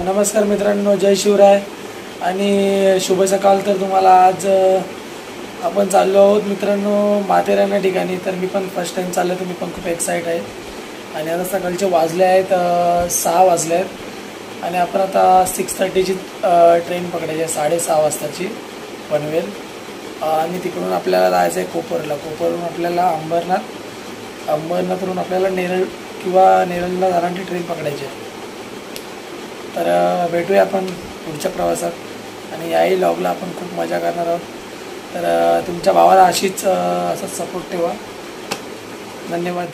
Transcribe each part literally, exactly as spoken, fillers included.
नमस्कार मित्रांनो, जय शिवराय आणि शुभ सकाळ। तर तुम्हाला आज आपण चाललो आहोत मित्रांनो माथेरान ठिकाणी। तर मी पण फर्स्ट टाइम चाललो, तर मी पण खूप एक्साइट आहे। आणि आता सकाळचे वाजले आहेत सहा वाजले आहेत आणि आपण आता सिक्स थर्टीची ट्रेन पकडायची आहे, साडेसहा वाजताची पनवेल। आणि तिकडून आपल्याला जायचं आहे कोपरला। कोपरवरून आपल्याला अंबरनाथ, अंबरनाथवरून आपल्याला नेरळ किंवा नेरळला जाणारी ट्रेन पकडायची आहे। तर भेटूया आपण पुढच्या प्रवासात आणि याही लॉगला आपण खूप मजा करणार आहोत। तर तुमच्या भावाला अशीच असंच सपोर्ट ठेवा। धन्यवाद।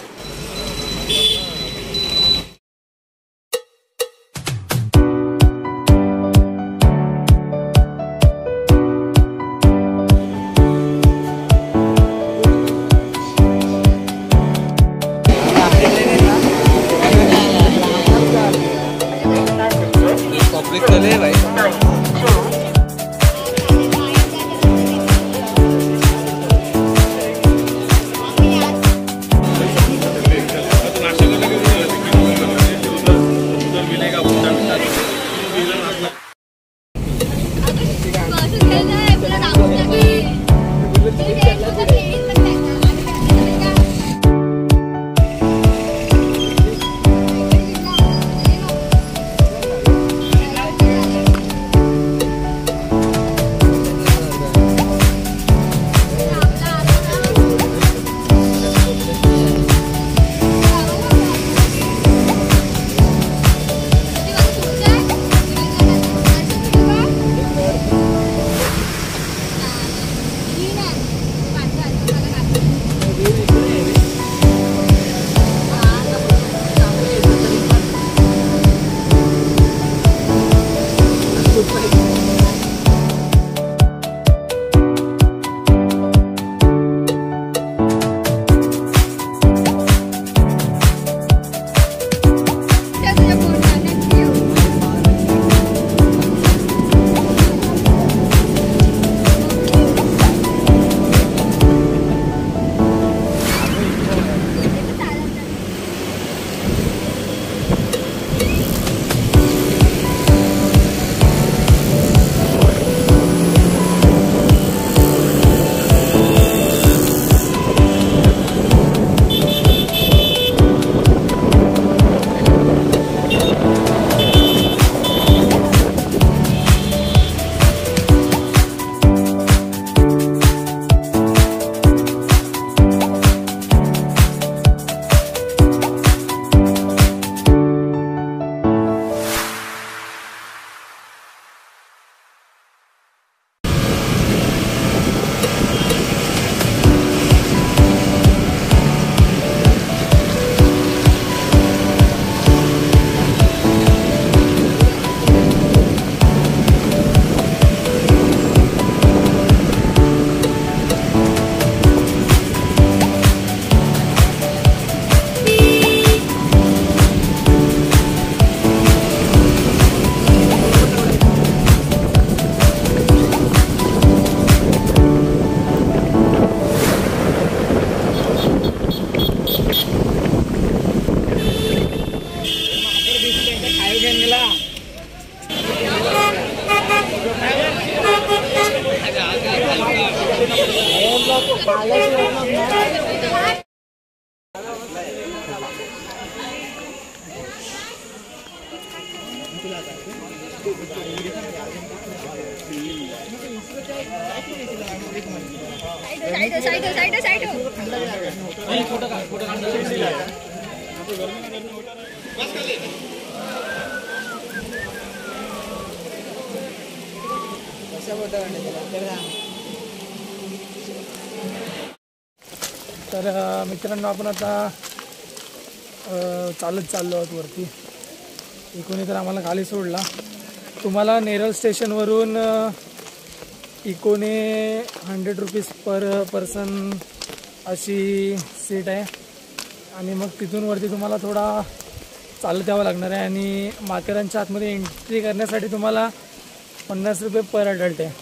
तर मित्रांनो आपण आता चालत चाललो आहोत वरती। इकोने तर आम्हाला खाली सोडला। तुम्हाला नेरळ स्टेशनवरून इकोने हंड्रेड रुपीज पर पर्सन अशी सीट आहे आणि मग तिथून वरती तुम्हाला थोडा चालत यावं लागणार आहे। आणि माथेरानच्या आतमध्ये एंट्री करण्यासाठी तुम्हाला पन्नास रुपये पर अडल्ट आहे,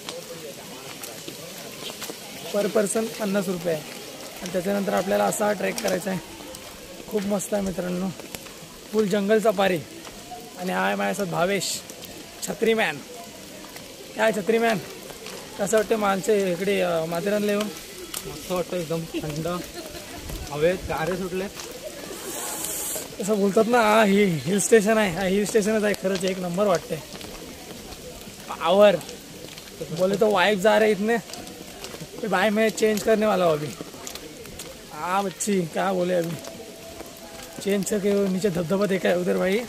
पर पर्सन पन्नास रुपये आहे। आणि त्याच्यानंतर आपल्याला असा ट्रेक करायचा आहे। खूप मस्त आहे मित्रांनो, फुल जंगल सफारी आणि हा आहे माझ्यासोबत भावेश, छत्री मॅन. काय छत्री मॅन, कसं वाटतं माणसं इकडे माथेरानला येऊन? मस्त वाटतं, एकदम थंड हवेत गारे सुटले. असं बोलतात ना, हा ही हिल स्टेशन आहे, हा हिल स्टेशनच आहे खरंच, एक नंबर वाटते. पावर बोले तो वाइफ जा रहे इतने, फिर भाई मैं चेंज करने वाला हूँ अभी. हाँ बच्ची क्या बोले, अभी चेंज करके नीचे धबधबा देखा है उधर भाई,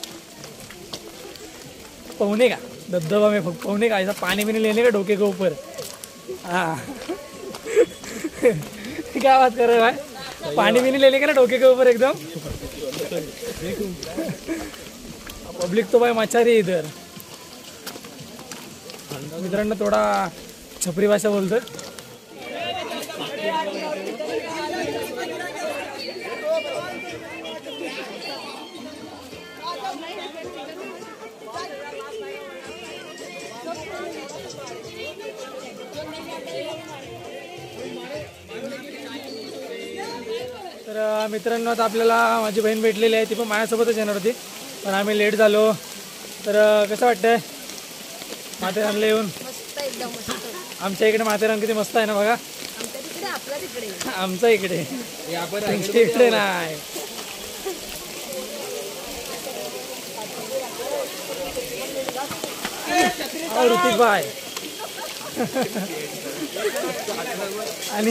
पौने का धबधबा में पौने का, ऐसा पानी भी नहीं लेने का डोके के ऊपर. हाँ क्या बात कर रहे हो भाई, पानी भी नहीं लेने का ना डोके के ऊपर एकदम. पब्लिक तो भाई मचा रही इधर. मित्रांनो थोडा छपरी भाषा बोलतोय. तर मित्रांनो आता आपल्याला माझी बहीण भेटलेली आहे, ती पण माझ्यासोबतच येणार होती, पण आम्ही लेट झालो. तर कसं वाटतंय माथेरानला येऊन? आमच्या इकडे माथेरान किती मस्त आहे ना बघा. आमच्या इकडे इकडे नाही. ऋतिक भाई आणि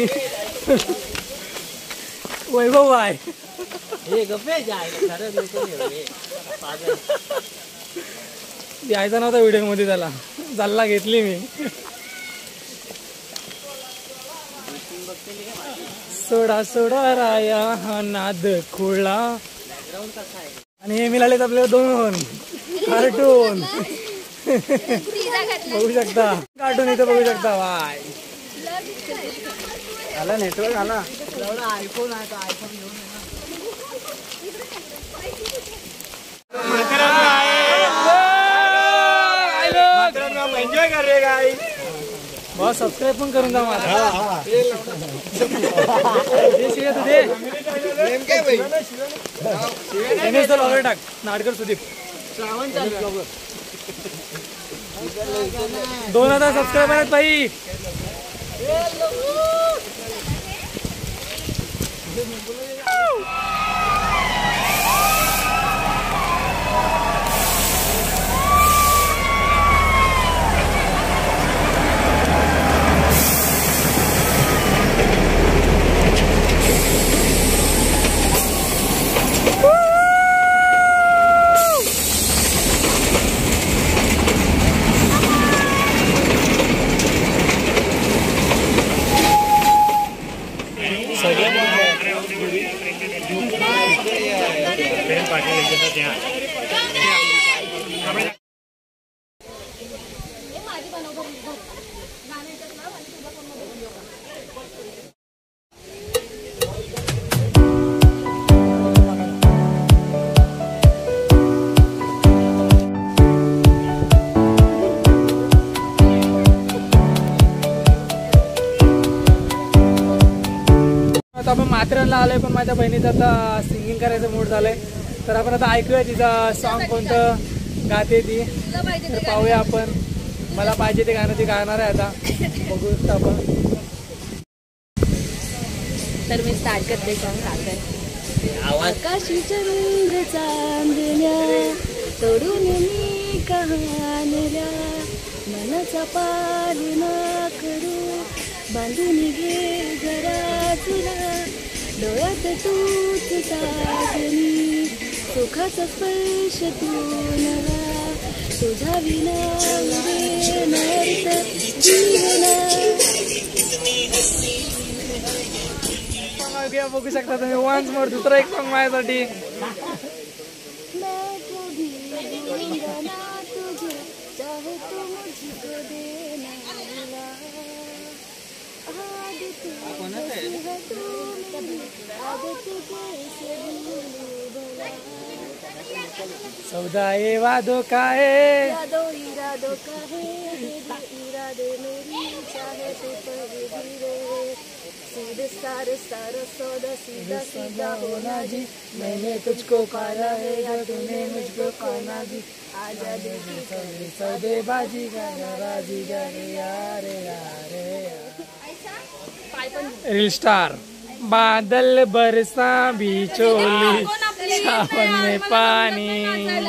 वैभव भाई. यायचा नव्हता व्हिडिओ मध्ये, त्याला चालला घेतली मी. सोडा सोडा राया हा नाद खुळा. आणि हे मिळालेत आपल्याला दोन कार्टून. बघू शकता कार्टून इथं बघू शकता. वाय आला नेटवर्क आला. आयफोन आहे का, आयफोन घेऊन एन्जॉय कर रे गाई. बहुत सब्सक्राइब पण करून जा मला. टाक नाडकर सुदीप दोन हजार सबस्क्राईबर आहेत भाई. आपण माथेरानला आलोय, पण माझ्या बहिणीचं आता सिंगिंग करायचं मूड झालंय. तर आपण आता ऐकूया तिचा सॉन्ग कोणतं गाते ती, तर पाहूया आपण. मला पाहिजे ते गाणं ती गाणार आहे आता, बघू शकता आपण. तर मी स्टार्ट करते सॉन्ग गाते. आकाशी चंद्र चांदण्या तोडून मी कहाणल्या, मनाचा पालना करू बांधून घे जरा तुला, डोळ्यात तूच साजनी सुखाचा स्पर्श तू नवा, तुझा विना जीवना. बघू शकता तुम्ही वन्स मोर दुसरा एक सॉन्ग माझ्यासाठी. सौदा ये वादो का है, यादो इरादो का है, इरादे मेरी चाहे तो तकदीर, सीधा सारे सारा सौदा सीधा सीधा होना जी, मैंने तुझको पाया है या तूने मुझको पाना जी, आजा दिल की सौदेबाजी का बाजी का रे यारे यारे। पाय पण रील स्टार बादल बरसा बिचोली सावन में पानी।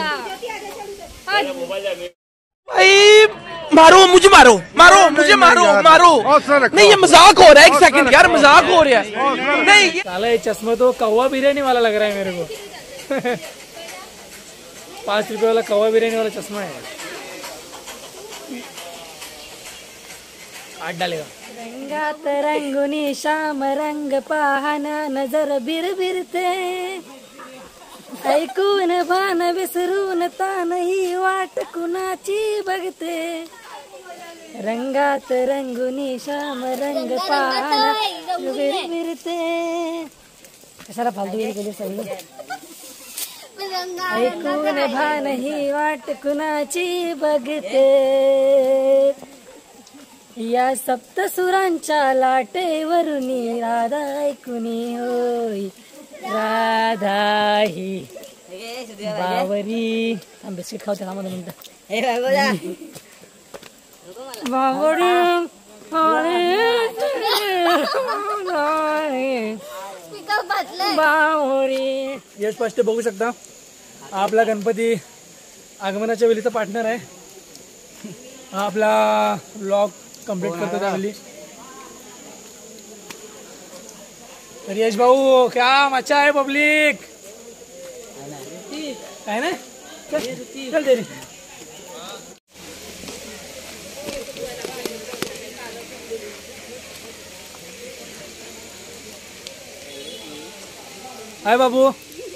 भाई मारो मुझे, मारो मारो मुझे, मारो मारो। नहीं ये मजाक हो रहा है, एक सेकंड यार, मजाक हो रहा है। नहीं साला ये चश्मा तो कौवा बिरयानी वाला लग रहा है मेरे को। पाँच रुपए वाला कौवा बिरयानी वाला चश्मा है। आठ डालेगा। रंगात रंगुनी श्याम रंग पाहना नजर बिरबिरते, ऐकून भान विसरून तान ही वाट कुणाची बघते, रंगात रंगुनी श्याम रंग पाहना बिरबिरते। कशाला फालतू केली सगळी। ऐकून भान ही वाट कुणाची बघते, या सप्तसुरांच्या लाटेवरुनी राधा ऐकुनी होई, राधा ही बावरी। थांब बिस्किट खावते थांबा दोन मिनिटं। बावरी बावरी। हे स्पष्ट बघू शकता आपला गणपती आगमनाच्या वेळीचा पार्टनर आहे। हा आपला ब्लॉग कंप्लीट करतो त्यावेळी। तर यश भाऊ क्या मचा है पब्लिक काय ना, चल चल दे रे। हाय बाबू।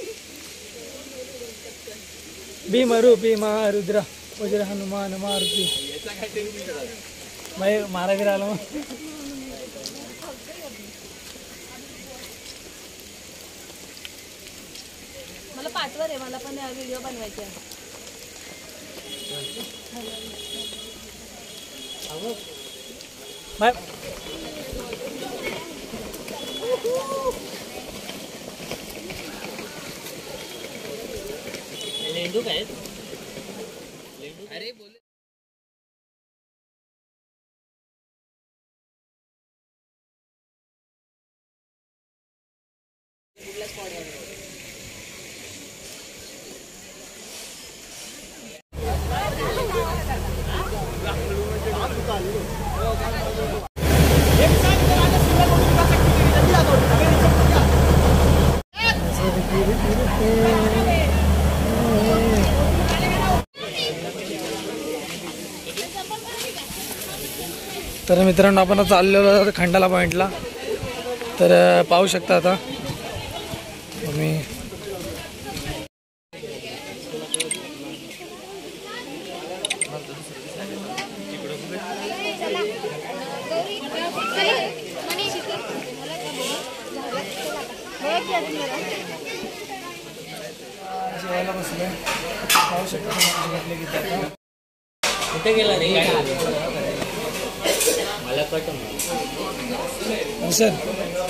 भीमरू भीमा रुद्र वज्र हनुमान मारुती। मैं मारा गिरा आलो। मला पाठवर आहे, मला पण व्हिडिओ बनवायचे आहे। मैं लेंडू काय अरे बोल। तर मित्रांनो आपण चाललेलो आहोत खंडाला पॉइंटला। तर पाहू शकता आता तुम्ही जेवायला बसले। पाहू शकता तुम्ही घेतले कुठे गेला रे मला कट सर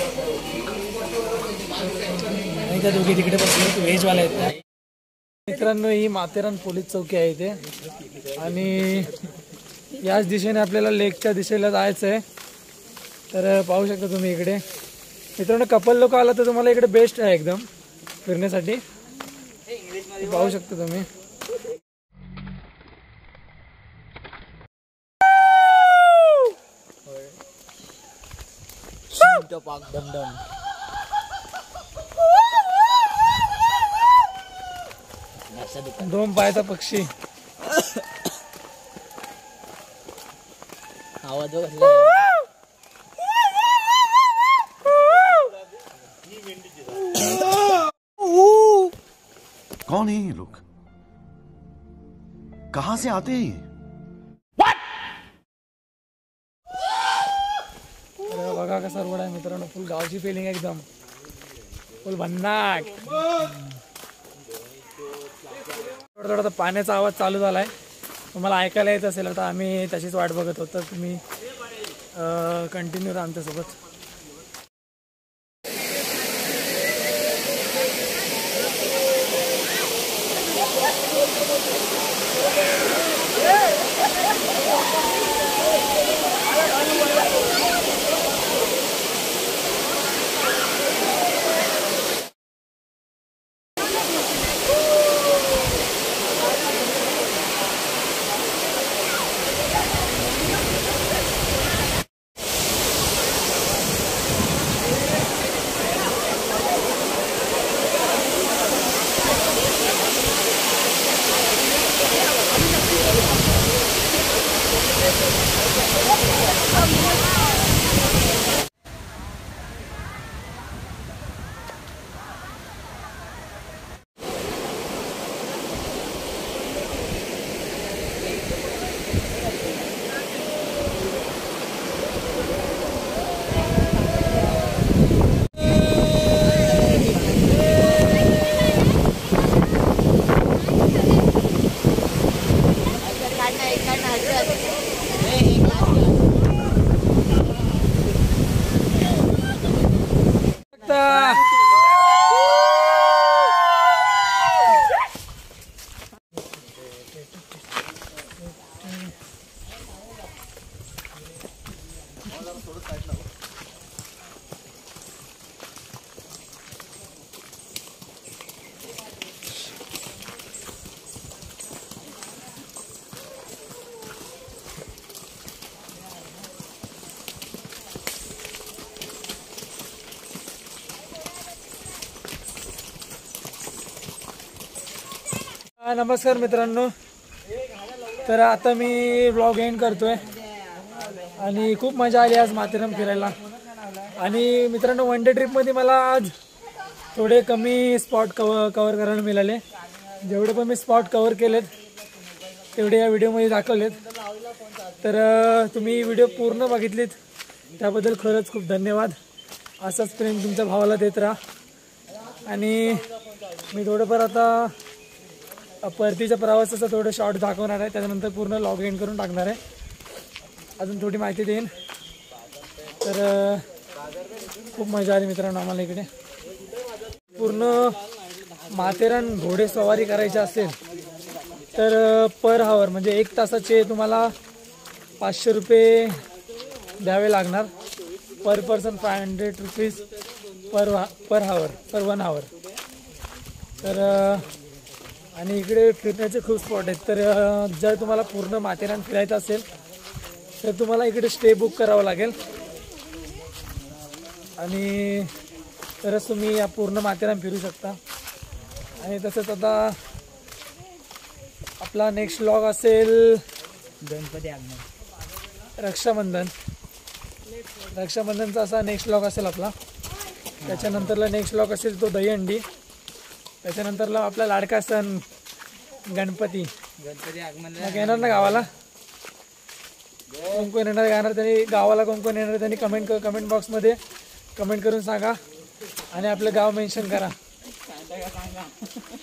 नाही त्या दोघी तिकडे बसले व्हेजवाले आहेत त्या। मित्रांनो ही माथेरान पोलीस चौकी आहे इथे आणि याच दिशेने आपल्याला लेकच्या दिशेला जायचं आहे। तर पाहू शकता तुम्ही इकडे मित्रांनो कपल लोक आला तर तुम्हाला इकडे बेस्ट आहे एकदम फिरण्यासाठी। पाहू शकता तुम्ही पाक दमदम। दोन पायाचा पक्षी आवाज कौन है ये लोग, कहां से आते हैं ये? बघा कसा रोड आहे मित्रांनो, फुल गावची फिलिंग एकदम फुल भन्नाट। थोडा थोडा पाण्याचा आवाज चालू झालाय, तुम्हाला ऐकायला येत असेल आता आम्ही त्याचीच वाट बघत होतो। तुम्ही कंटिन्यू राहा आमच्यासोबत। हा, नमस्कार मित्रांनो. तर आता मी व्लॉग एंड करतोय आणि खूप मजा आली आज माथेरान फिरायला. आणि मित्रांनो वन डे ट्रिपमध्ये मला आज थोडे कमी स्पॉट कवर कवर करायला मिळाले. जेवढे पण मी स्पॉट कवर केलेत तेवढे या व्हिडिओमध्ये दाखवलेत. तर तुम्ही व्हिडिओ पूर्ण बघितलीत त्याबद्दल खरंच खूप धन्यवाद. असंच प्रेम तुमच्या भावाला देत राहा. आणि मी थोडंफार आता परतीच्या प्रवासाचं थोडं शॉर्ट दाखवणार आहे. त्याच्यानंतर पूर्ण लॉग इन करून टाकणार आहे. अजून थोडी माहिती देईन. तर खूप मजा आली मित्रांनो आम्हाला इकडे. पूर्ण माथेरान घोडेस्वारी करायची असेल तर पर हावर म्हणजे एक तासाचे तुम्हाला पाचशे रुपये द्यावे लागणार. Per person five hundred rupees per per hour per one hour. तर आणि इकडे फिरण्याचे खूप स्पॉट आहेत. तर जर तुम्हाला पूर्ण माथेरान फिरायचं असेल तर तुम्हाला इकडे स्टे बुक करावं लागेल आणि तरच तुम्ही या पूर्ण माथेरान फिरू शकता. आणि तसंच आता आपला नेक्स्ट व्लॉग असेल गणपती आगमन रक्षाबंधन. रक्षाबंधनचा असा नेक्स्ट व्लॉग असेल आपला. त्याच्यानंतरला नेक्स्ट व्लॉग असेल तो दहीहंडी. त्याच्यानंतरला आपला लाडका सण गणपती. गणपती आगमन मग येणार ना गावाला. कोण कोण येणार येणार त्यांनी गावाला कोण कोण येणार त्यांनी कमेंट कमेंट बॉक्समध्ये कमेंट करून सांगा आणि आपलं गाव मेन्शन करा.